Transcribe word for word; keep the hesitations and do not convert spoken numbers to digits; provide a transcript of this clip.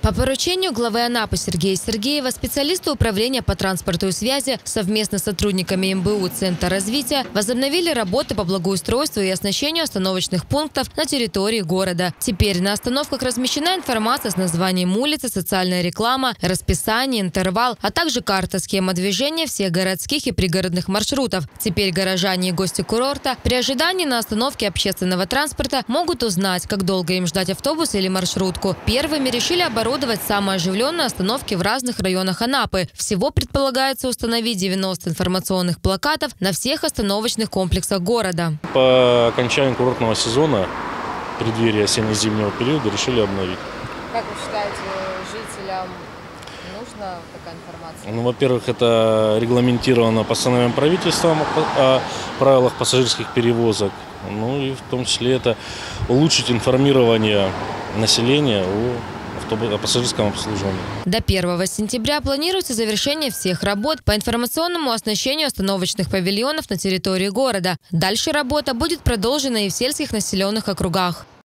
По поручению главы Анапы Сергея Сергеева специалисты управления по транспорту и связи совместно с сотрудниками эм бэ у Центра развития возобновили работы по благоустройству и оснащению остановочных пунктов на территории города. Теперь на остановках размещена информация с названием улицы, социальная реклама, расписание, интервал, а также карта схема движения всех городских и пригородных маршрутов. Теперь горожане и гости курорта при ожидании на остановке общественного транспорта могут узнать, как долго им ждать автобус или маршрутку. Первыми решили оборудовать самые оживленные остановки в разных районах Анапы. Всего предполагается установить девяносто информационных плакатов на всех остановочных комплексах города. По окончанию курортного сезона, в преддверии осенне-зимнего периода, решили обновить. Как вы считаете, жителям нужна такая информация? Ну, во-первых, это регламентировано постановлением правительства о правилах пассажирских перевозок. Ну и в том числе это улучшить информирование населения о о пассажирском обслуживании. До первого сентября планируется завершение всех работ по информационному оснащению остановочных павильонов на территории города. Дальше работа будет продолжена и в сельских населенных округах.